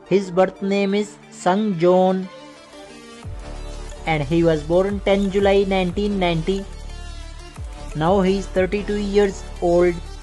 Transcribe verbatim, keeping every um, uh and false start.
His birth name is Sung Joon and he was born tenth July nineteen ninety. Now he is thirty-two years old.